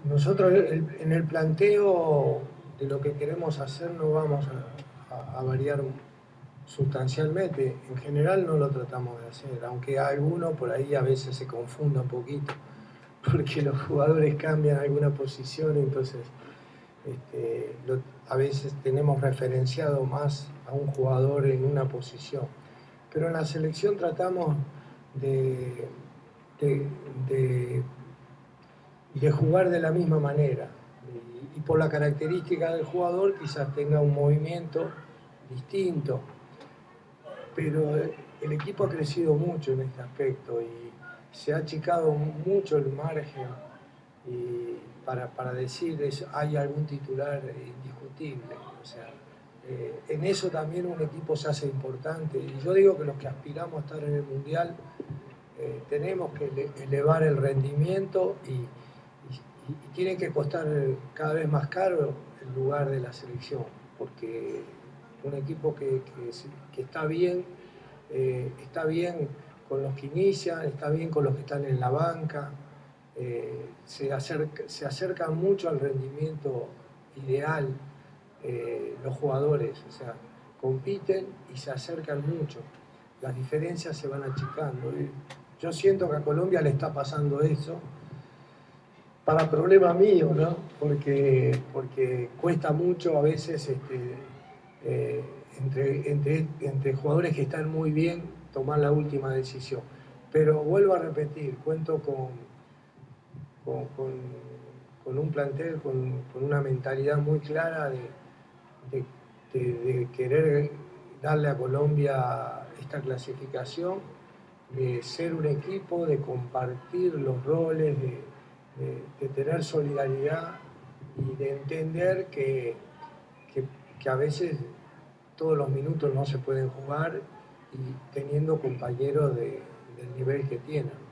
Nosotros en el planteo de lo que queremos hacer no vamos a variar sustancialmente. En general no lo tratamos de hacer, aunque alguno por ahí a veces se confunda un poquito, porque los jugadores cambian alguna posición, entonces a veces tenemos referenciado más a un jugador en una posición. Pero en la selección tratamos de, de, de de jugar de la misma manera. Y por la característica del jugador quizás tenga un movimiento distinto. Pero el equipo ha crecido mucho en este aspecto y se ha achicado mucho el margen para decir hay algún titular indiscutible. O sea, en eso también un equipo se hace importante. Y yo digo que los que aspiramos a estar en el Mundial tenemos que elevar el rendimiento y tiene que costar cada vez más caro el lugar de la selección, porque un equipo que está bien con los que inician, está bien con los que están en la banca, se acercan mucho al rendimiento ideal los jugadores, o sea, compiten y se acercan mucho, las diferencias se van achicando. Yo siento que a Colombia le está pasando eso, para problema mío, ¿no? Porque cuesta mucho a veces entre jugadores que están muy bien tomar la última decisión. Pero vuelvo a repetir, cuento con un plantel, con una mentalidad muy clara de querer darle a Colombia esta clasificación, de ser un equipo, de compartir los roles, de tener solidaridad y de entender que a veces todos los minutos no se pueden jugar y teniendo compañeros del nivel que tienen.